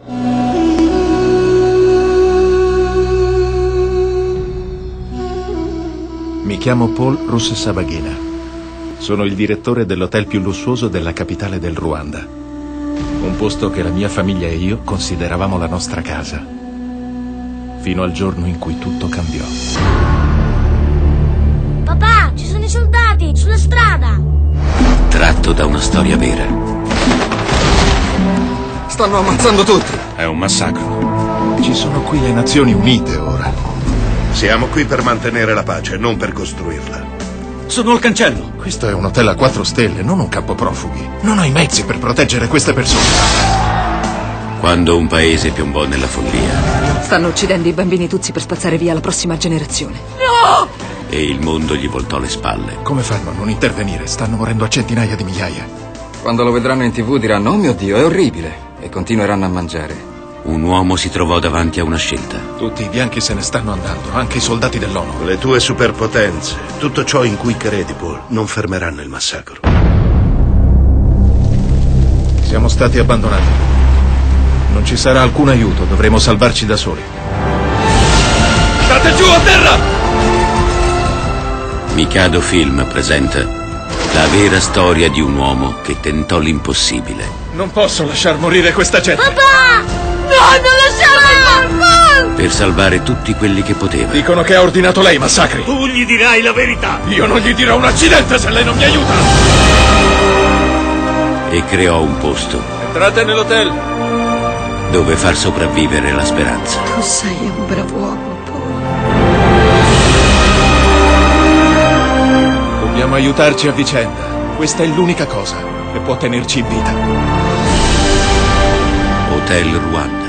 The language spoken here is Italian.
Mi chiamo Paul Rusesabagina. Sono il direttore dell'hotel più lussuoso della capitale del Ruanda. Un posto che la mia famiglia e io consideravamo la nostra casa. Fino al giorno in cui tutto cambiò. Papà, ci sono i soldati sulla strada! Tratto da una storia vera. Stanno ammazzando tutti. È un massacro. Ci sono qui le Nazioni Unite ora. Siamo qui per mantenere la pace, non per costruirla. Sono al cancello. Questo è un hotel a 4 stelle, non un campo profughi. Non ho i mezzi per proteggere queste persone. Quando un paese piombò nella follia. Stanno uccidendo i bambini tuzzi per spazzare via la prossima generazione. No! E il mondo gli voltò le spalle. Come fanno a non intervenire? Stanno morendo a centinaia di migliaia. Quando lo vedranno in TV diranno: oh mio Dio, è orribile. E continueranno a mangiare. Un uomo si trovò davanti a una scelta. Tutti i bianchi se ne stanno andando, anche i soldati dell'ONU. Le tue superpotenze, tutto ciò in cui credi, Paul, non fermeranno il massacro. Siamo stati abbandonati. Non ci sarà alcun aiuto, dovremo salvarci da soli. State giù a terra! Mikado Film presenta la vera storia di un uomo che tentò l'impossibile. Non posso lasciar morire questa gente. Papà! No, non lasciarlo! Per salvare tutti quelli che poteva. Dicono che ha ordinato lei i massacri. Tu gli dirai la verità! Io non gli dirò un accidente se lei non mi aiuta. E creò un posto Entrate nell'hotel. dove far sopravvivere la speranza. Tu sei un bravo uomo, Paul. Dobbiamo aiutarci a vicenda. Questa è l'unica cosa che può tenerci in vita. Hotel Ruanda.